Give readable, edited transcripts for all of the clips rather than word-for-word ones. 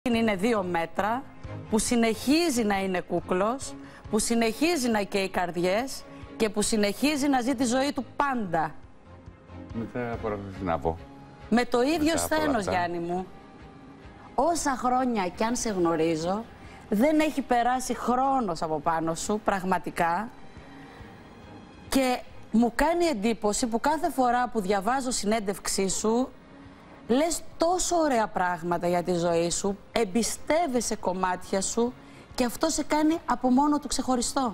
Είναι 2 μέτρα, που συνεχίζει να είναι κούκλος, που συνεχίζει να καίει καρδιές και που συνεχίζει να ζει τη ζωή του πάντα. Να πω. Με το ίδιο σθένος, Γιάννη μου. Όσα χρόνια κι αν σε γνωρίζω, δεν έχει περάσει χρόνος από πάνω σου, πραγματικά. Και μου κάνει εντύπωση που κάθε φορά που διαβάζω συνέντευξή σου, λες τόσο ωραία πράγματα για τη ζωή σου, εμπιστεύεσαι κομμάτια σου και αυτό σε κάνει από μόνο του ξεχωριστό.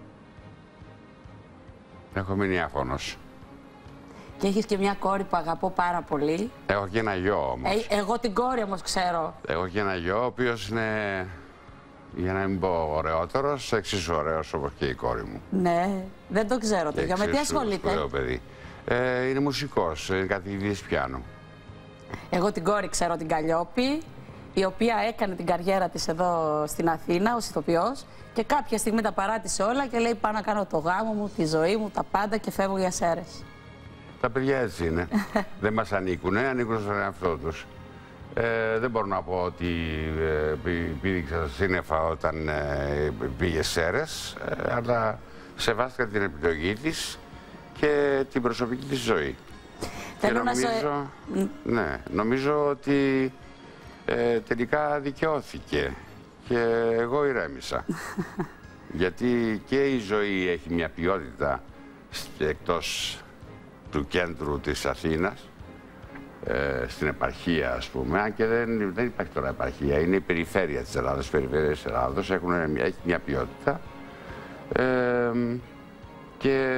Έχω μείνει άφωνος. Και έχεις και μια κόρη που αγαπώ πάρα πολύ. Έχω και ένα γιο όμως. Εγώ την κόρη όμως ξέρω. Έχω και ένα γιο ο οποίος είναι, για να μην πω ωραιότερος, εξίσου ωραίος όπως και η κόρη μου. Ναι, δεν το ξέρω το γιο. Με τι ασχολείται? Σπουδαίο παιδί. Είναι μουσικός, είναι καθηγητής πιάνου. Εγώ την κόρη ξέρω, την Καλλιόπη, η οποία έκανε την καριέρα της εδώ στην Αθήνα ως ηθοποιός και κάποια στιγμή τα παράτησε όλα και λέει πάω να κάνω το γάμο μου, τη ζωή μου, τα πάντα και φεύγω για Σέρρες. Τα παιδιά έτσι είναι. Δεν μας ανήκουνε, ανήκουν στον εαυτό τους. Δεν μπορώ να πω ότι πήδηξα σύννεφα όταν πήγε Σέρρες, αλλά σεβάστηκα την επιλογή της και την προσωπική της ζωή. Νομίζω ότι τελικά δικαιώθηκε και εγώ ηρέμησα. Γιατί και η ζωή έχει μια ποιότητα εκτός του κέντρου της Αθήνας, στην επαρχία ας πούμε, αν και δεν υπάρχει τώρα επαρχία, είναι η περιφέρεια της Ελλάδας, η περιφέρεια της Ελλάδος έχει μια ποιότητα και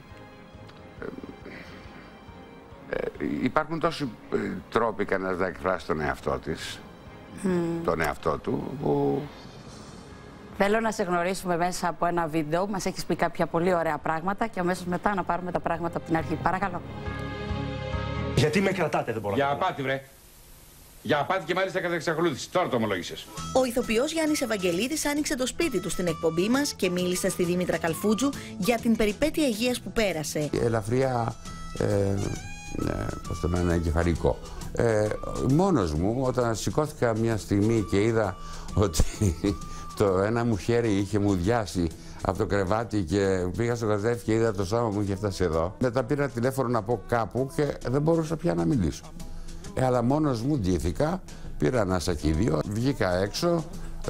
υπάρχουν τόσοι τρόποι κανένας να εκφράσει τον εαυτό της, τον εαυτό του, που... Θέλω να σε γνωρίσουμε μέσα από ένα βίντεο. Μας έχεις πει κάποια πολύ ωραία πράγματα και αμέσως μετά να πάρουμε τα πράγματα από την αρχή. Παρακαλώ. Γιατί με κρατάτε, δεν μπορώ για απάτη, βρε. Για απάτη και μάλιστα κατά εξακολούθηση. Τώρα το ομολόγησες. Ο ηθοποιός Γιάννης Ευαγγελίδης άνοιξε το σπίτι του στην εκπομπή μας και μίλησε στη Δήμητρα Καλφούτζου για την περιπέτεια υγείας που πέρασε. Ελαφριά, πώς το λένε, εγκεφαλικό. Μόνος μου, όταν σηκώθηκα μια στιγμή και είδα ότι το ένα μου χέρι είχε μουδιάσει από το κρεβάτι και πήγα στο γαζέφι και είδα το σώμα μου είχε φτάσει εδώ. Μετά πήρα τηλέφωνο να πω κάπου και δεν μπορούσα πια να μιλήσω. Αλλά μόνος μου ντύθηκα, πήρα ένα σακίδιο, βγήκα έξω,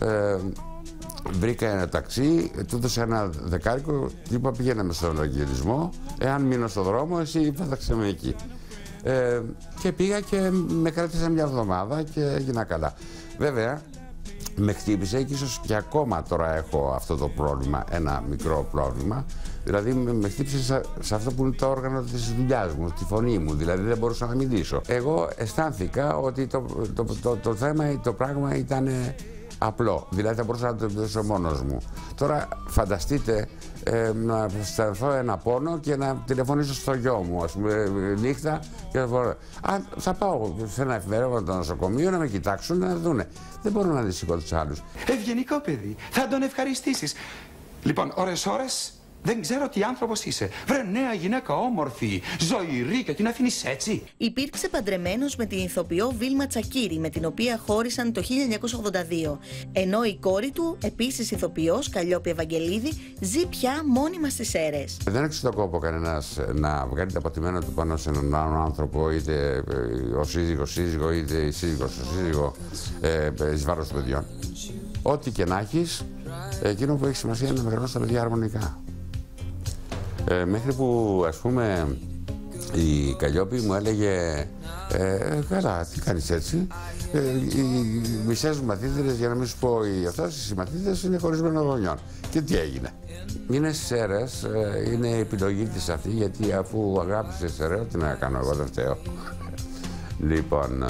βρήκα ένα ταξί, του έδωσα ένα δεκάρικο, του είπα πήγαινε στον Ευαγγελισμό, εάν μείνω στον δρόμο εσύ πέταξε με εκεί. Και πήγα και με κράτησα μια εβδομάδα και έγινα καλά. Βέβαια, με χτύπησε και ίσως και ακόμα τώρα έχω αυτό το πρόβλημα, ένα μικρό πρόβλημα. Δηλαδή με χτύπησε σε αυτό που είναι το όργανο της δουλειάς μου, τη φωνή μου, δηλαδή δεν μπορούσα να μιλήσω. Εγώ αισθάνθηκα ότι το θέμα, το πράγμα ήταν απλό, δηλαδή θα μπορούσα να το επιδέσω μόνος μου. Τώρα φανταστείτε να αισθανθώ ένα πόνο και να τηλεφωνήσω στο γιο μου, ας πούμε, νύχτα και θα πάω σε ένα εφημερίδα το νοσοκομείο να με κοιτάξουν να δούνε. Δεν μπορώ να ανησυχώ τους άλλους. Ευγενικό παιδί, θα τον ευχαριστήσεις. Λοιπόν, ώρες δεν ξέρω τι άνθρωπος είσαι. Βρε νέα γυναίκα όμορφη, ζωηρή και την αφήνεις έτσι. Υπήρξε παντρεμένος με την ηθοποιό Βίλμα Τσακίρη, με την οποία χώρισαν το 1982. Ενώ η κόρη του, επίσης ηθοποιός, Καλλιόπη Ευαγγελίδη, ζει πια μόνιμα στις Σέρρες. Δεν έχει τον κόπο κανένας να βγάλει τα πατημένα του πάνω σε έναν άλλον άνθρωπο, είτε ο σύζυγος, είτε η σύζυγος, ο σύζυγο, εις βάρος των παιδιών. Ό,τι και να έχεις, εκείνο που έχει σημασία είναι να μεγαλώσει τα παιδιά αρμονικά. Μέχρι που, ας πούμε, η Καλλιόπη μου έλεγε καλά, τι κάνεις έτσι. Οι μισές μου μαθήτρες, για να μην σου πω αυτές, οι μαθήτρες είναι χωρισμένων γονιών. Και τι έγινε. Είναι Σέρρες, είναι η επιλογή της αυτή, γιατί αφού αγάπησε Σέρρες, τι να κάνω εγώ, δεν φταίω. Λοιπόν,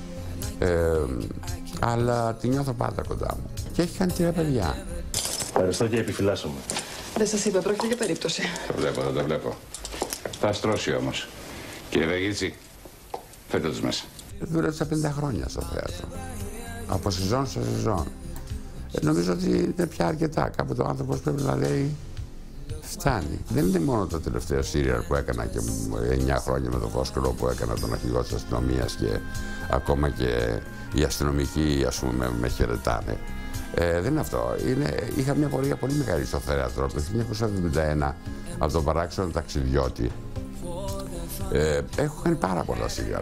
αλλά τη νιώθω πάντα κοντά μου. Και έχει κάνει 3 παιδιά. Ευχαριστώ και επιφυλάσσομαι. Δεν σας είπα, πρόκειται για περίπτωση. Το βλέπω. Θα στρώσει όμως. Κύριε Βαγγίτση, φέτε τους μέσα. Δούλεψα 50 χρόνια στο θέατρο. Από σεζόν σε σεζόν. Νομίζω ότι είναι πια αρκετά. Κάποτε ο άνθρωπος πρέπει να λέει Φτάνει. Δεν είναι μόνο το τελευταίο σύριαλ που έκανα και 9 χρόνια με τον Κόσκολο που έκανα τον αρχηγό της αστυνομίας και ακόμα και οι αστυνομικοί, ας πούμε, με χαιρετάνε. Δεν είναι αυτό. Είχα μια πορεία πολύ μεγάλη στο θέατρο. Από το 1971, από τον Παράξενο Ταξιδιώτη, έχω κάνει πάρα πολλά σύριαλ.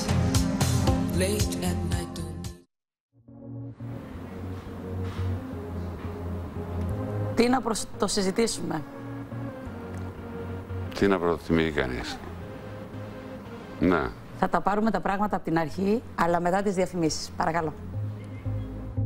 Τι να το συζητήσουμε. Τι να προτιμήσει κανείς. Ναι. Θα τα πάρουμε τα πράγματα από την αρχή, αλλά μετά τις διαφημίσεις. Παρακαλώ.